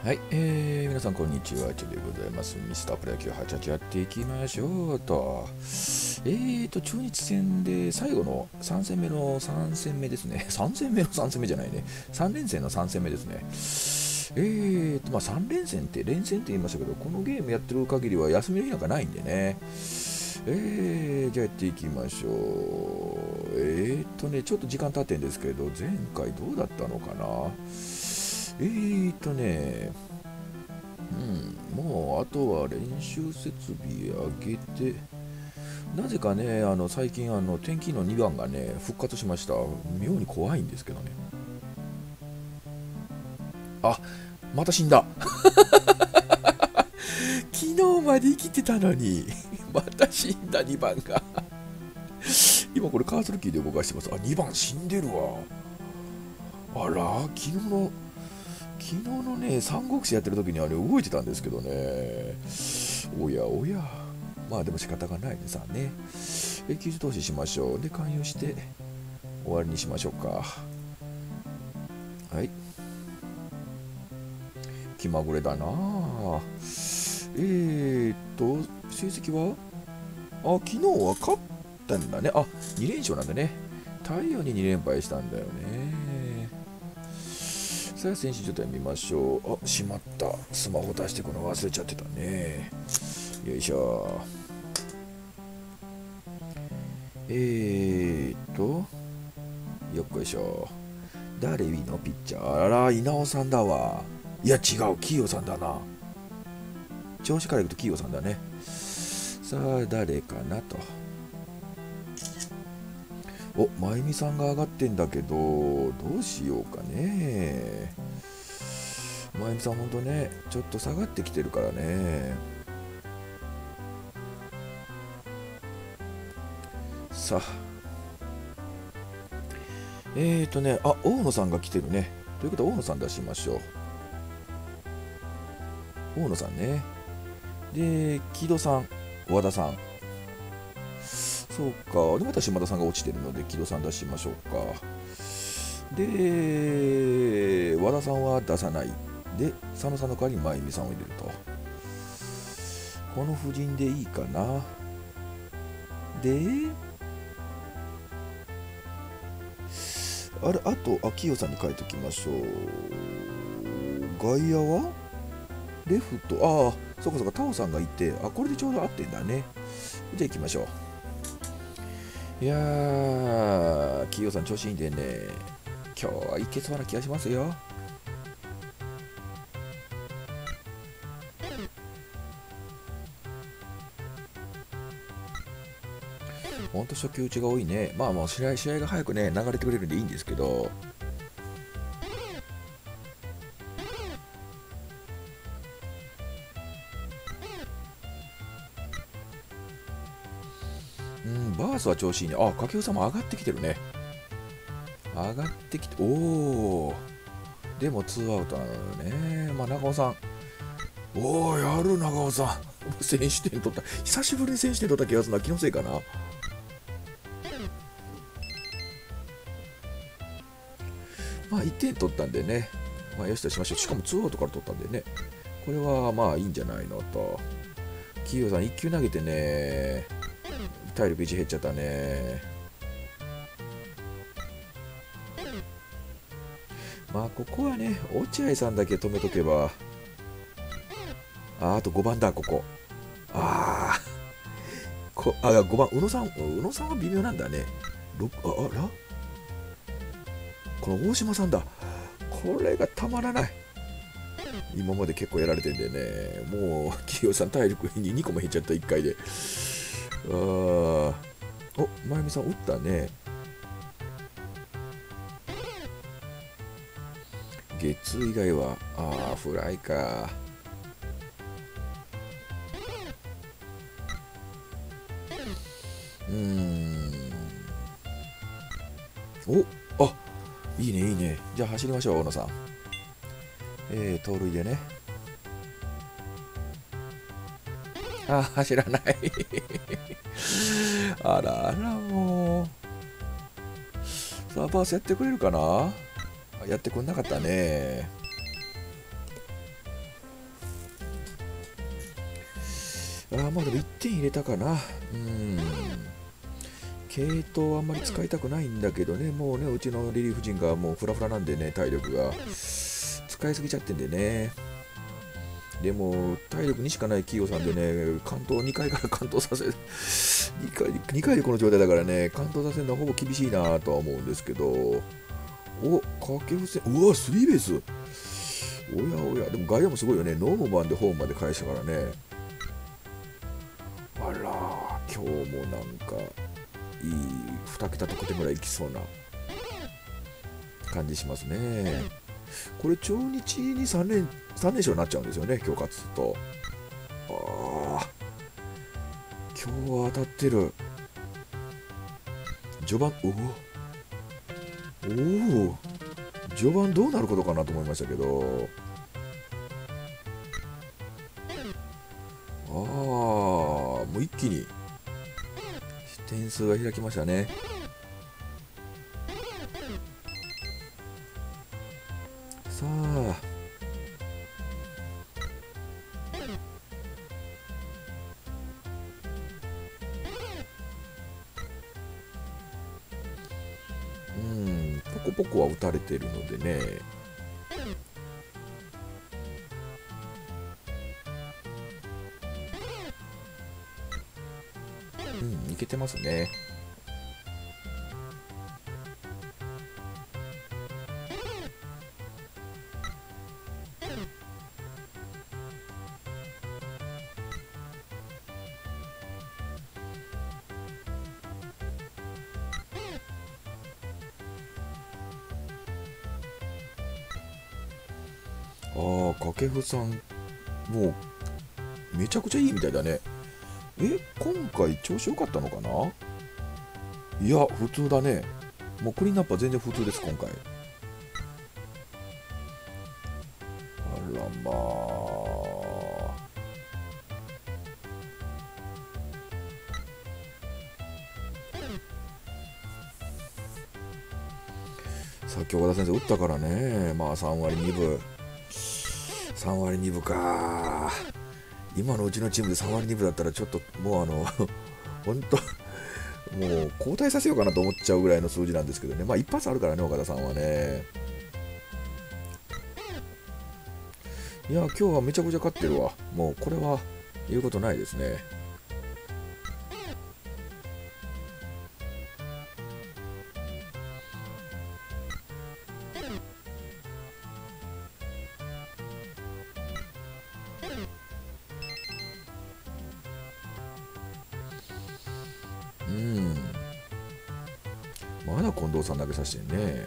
はい、皆さんこんにちは、チョでございます。ミスタープロ野球88やっていきましょうと。中日戦で最後の3戦目の3戦目ですね。3戦目の3戦目じゃないね。3連戦の3戦目ですね。3連戦って連戦って言いましたけど、このゲームやってる限りは休みの日なんかないんでね。じゃあやっていきましょう。ちょっと時間経ってんですけど、前回どうだったのかな。もうあとは練習設備上げて、なぜかね、最近天気の2番がね、復活しました。妙に怖いんですけどね。あ、また死んだ。昨日まで生きてたのに、また死んだ2番が。今これカーソルキーで動かしてます。あ、2番死んでるわ。あら、昨日のね、三国志やってる時にあれ動いてたんですけどね。おやおや。まあでも仕方がないでさね。救助投資しましょう。で、勧誘して終わりにしましょうか。はい。気まぐれだなあ。成績は昨日は勝ったんだね。2連勝なんだね。太陽に2連敗したんだよね。さあ、選手状態見ましょう。しまった。スマホ出してくの忘れちゃってたね。よいしょ。よっこいしょ。誰のピッチャー、あら、稲尾さんだわ。いや、違う、キヨさんだな。調子からいくとキヨさんだね。さあ、誰かなと。まゆみさんが上がってんだけど、どうしようかね。まゆみさんほんとね、ちょっと下がってきてるからね。さあ。大野さんが来てるね。ということは大野さん出しましょう。大野さんね。で、木戸さん、和田さん。そうか。で、また島田さんが落ちてるので、木戸さん出しましょうか。で、和田さんは出さない。で、佐野さんの代わりに真由美さんを入れると。この布陣でいいかな。で、あと、清代さんに書いておきましょう。外野はレフト、そうかそうか、タオさんがいて、これでちょうど合ってんだね。じゃあ行きましょう。いやー、清代さん調子いいんでね、今日はいけそうな気がしますよ。ほんと初球打ちが多いね。まあもう試合が早くね、流れてくれるんでいいんですけど、バースは調子いいね。掛布さんも上がってきてるね。上がってきて、でもツーアウトなのよね。まあ長尾さん、やる長尾さん。先取点取った。久しぶりに先取点取った気がするな。気のせいかな。まあ1点取ったんでね。まあよしとしましょう。しかもツーアウトから取ったんでね。これはまあいいんじゃないのと。キヨさん1球投げてね、体力1減っちゃったね。まあここはね、落合さんだけ止めとけば。あと5番だ、ここ。5番、宇野さんは微妙なんだね。この大島さんだ。これがたまらない。今まで結構やられてんでね、もう、企業さん体力に2個も減っちゃった、1回で。まゆみさん打ったね。ゲッツー以外は、フライか。いいね、いいね。じゃあ走りましょう、大野さん。盗塁でね。走らない。あらあら、もう。さあ、バースやってくれるかな。やってくんなかったね。 まあでも1点入れたかな。系統あんまり使いたくないんだけどね、もうね、うちのリリーフ陣がもうフラフラなんでね、体力が使いすぎちゃってんでね。でも、体力にしかない企業さんでね、関東2回から関東させる、2回でこの状態だからね、関東させるのはほぼ厳しいなとは思うんですけど、掛布戦、うわ、スリーベース。おやおや、でも外野もすごいよね、ノームバンでホームまで返したからね。あら、今日もなんか、いい2桁得点ぐらいいきそうな感じしますね。これ、中日に3連勝になっちゃうんですよね、今日勝つと。今日は当たってる。序盤、序盤どうなることかなと思いましたけど、もう一気に点数が開きましたね。さあ、ポコポコは打たれてるのでね。いけてますね。掛布さん、もうめちゃくちゃいいみたいだね。今回調子良かったのかな。いや、普通だね。もうクリーンアップは全然普通です、今回。あらまあ。さっき岡田先生打ったからね。まあ3割2分。3割2分か。今のうちのチームで3割2分だったらちょっともう本当もう交代させようかなと思っちゃうぐらいの数字なんですけどね。まあ一発あるからね、岡田さんはね。いや、今日はめちゃくちゃ勝ってるわ。もうこれは言うことないですね。まだ近藤さん投げさせてね。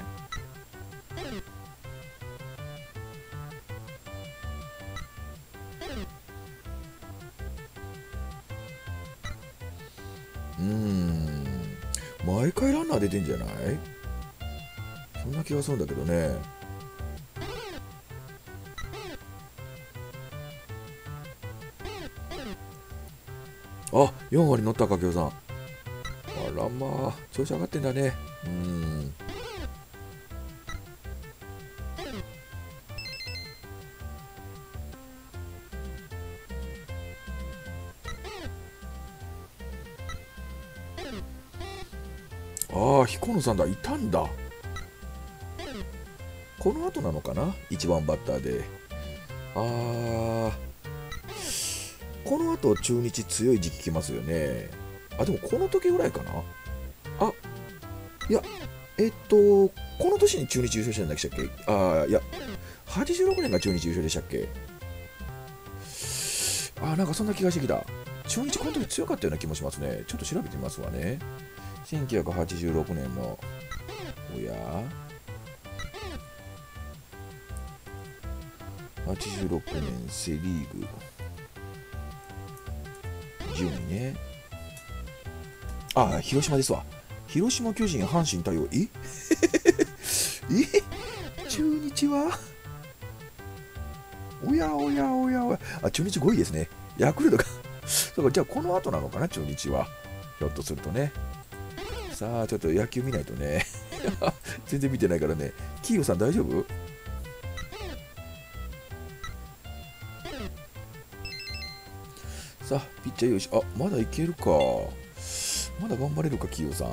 毎回ランナー出てんじゃない？そんな気がするんだけどね。4割乗ったか、今日さん。あらまあ、調子上がってんだね。彦野さんだ、いたんだ。この後なのかな、1番バッターで。この後中日強い時期来ますよね。でもこの時ぐらいかな。いや、この年に中日優勝したんだっけ。いや、86年が中日優勝でしたっけ。なんかそんな気がしてきた。中日この時強かったような気もしますね。ちょっと調べてみますわね。1986年の、86年セ・リーグ順位ね。広島ですわ。広島、巨人、阪神対応。中日はおや。中日5位ですね。ヤクルトがそうか、じゃあこの後なのかな、中日は。ひょっとするとね。さあ、ちょっと野球見ないとね。全然見てないからね。キーゴさん大丈夫？ さあ、ピッチャーよし。あ、まだいけるか。まだ頑張れるか、キヨさん。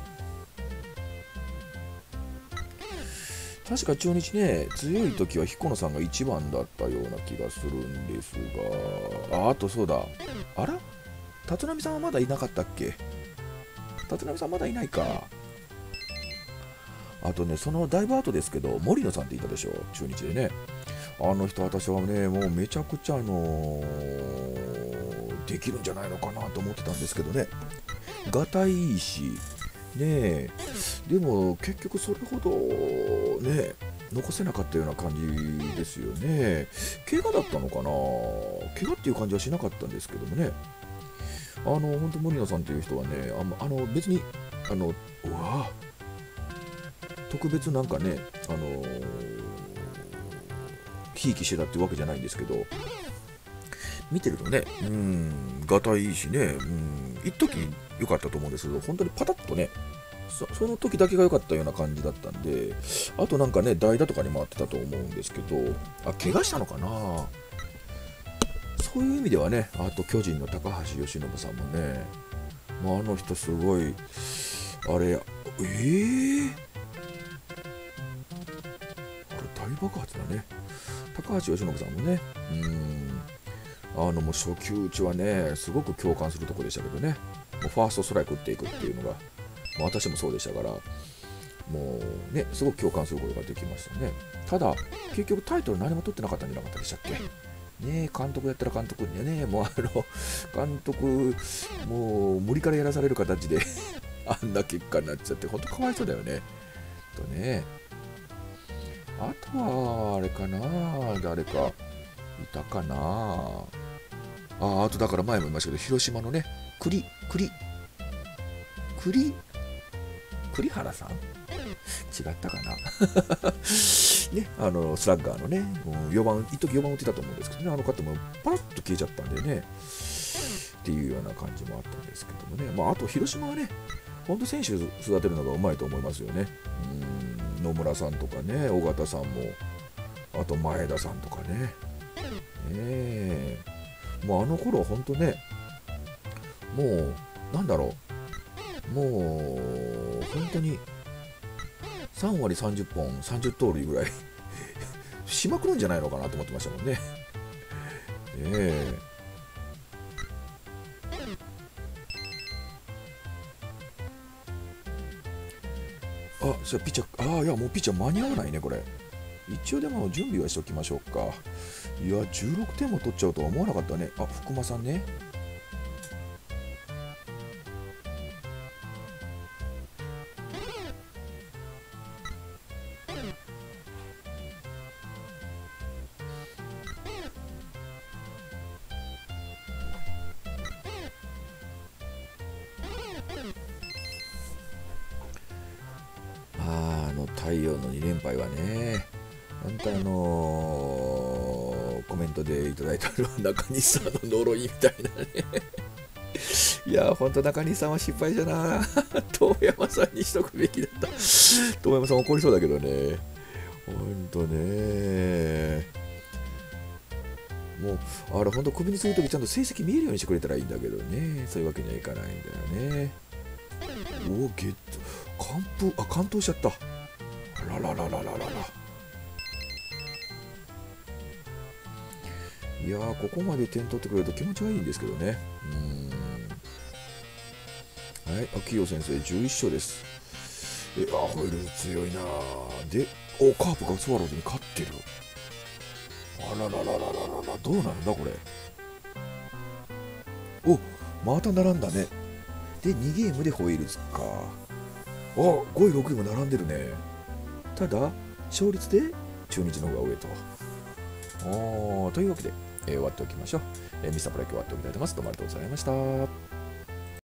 確か中日ね、強い時は彦野さんが1番だったような気がするんですが、あとそうだ。あら立浪さんはまだいなかったっけ？立浪さんまだいないか。あとね、そのだいぶ後ですけど、森野さんっていたでしょ、中日でね。あの人、私はね、もうめちゃくちゃできるんじゃないのかなと思ってたんですけどね。がたいいいし、ねえ、でも結局それほどね、残せなかったような感じですよね。怪我だったのかな、怪我っていう感じはしなかったんですけどもね。本当森野さんという人はね、別に、うわ特別なんかね、ひいきしてたってわけじゃないんですけど、見てるとね、がたいいしね、一時良かったと思うんですけど、本当にパタッとね、その時だけが良かったような感じだったんで、あとなんかね、代打とかに回ってたと思うんですけど、怪我したのかな、そういう意味ではね、あと巨人の高橋由伸さんもね、あの人すごい、あれ、大爆発だね。高橋由伸さんもね、もう初球打ちはね、すごく共感するところでしたけどね、もうファーストストライク打っていくっていうのが、私もそうでしたから、もうね、すごく共感することができましたね。ただ、結局タイトル何も取ってなかったんじゃなかったでしたっけ？ね、監督やったら監督にね、もう監督、もう無理からやらされる形であんな結果になっちゃって、本当かわいそうだよね。とね。あとは、あれかな、誰かいたかな。あとだから前も言いましたけど、広島のね、栗原さん違ったかなね、スラッガーのね、一時4番打ってたと思うんですけどね、あの方もパラッと消えちゃったんでね、っていうような感じもあったんですけどもね、あと広島はね、本当選手育てるのがうまいと思いますよね。野村さんとかね、尾形さんも、あと前田さんとかね、もうあの頃は本当ね、もうなんだろう、もう本当に3割30本30盗塁ぐらいしまくるんじゃないのかなと思ってましたもんね。じゃあピッチャー、いやもうピッチャー間に合わないねこれ。一応でも準備はしておきましょうか。いや16点も取っちゃうとは思わなかったね。福間さんね。太陽の2連敗はね、本当コメントでいただいたのは中西さんの呪いみたいなねいや本当中西さんは失敗じゃな遠山さんにしとくべきだった遠山さん怒りそうだけどね、本当ね、もうあれ本当首にするときちゃんと成績見えるようにしてくれたらいいんだけどね、そういうわけにはいかないんだよね。完投しちゃった。ららららららら。いやここまで点取ってくれると気持ちがいいんですけどね。はい、秋代先生11勝です。ホイール強いな。で、カープがスワローズに勝ってる。あららららららら、どうなんだこれ。また並んだね。で、2ゲームでホイールズか。5位、6位も並んでるね。ただ、勝率で中日の方が上と。というわけで、終わっておきましょう。ミスタープロ野球終わっておきたいと思います。どうもありがとうございました。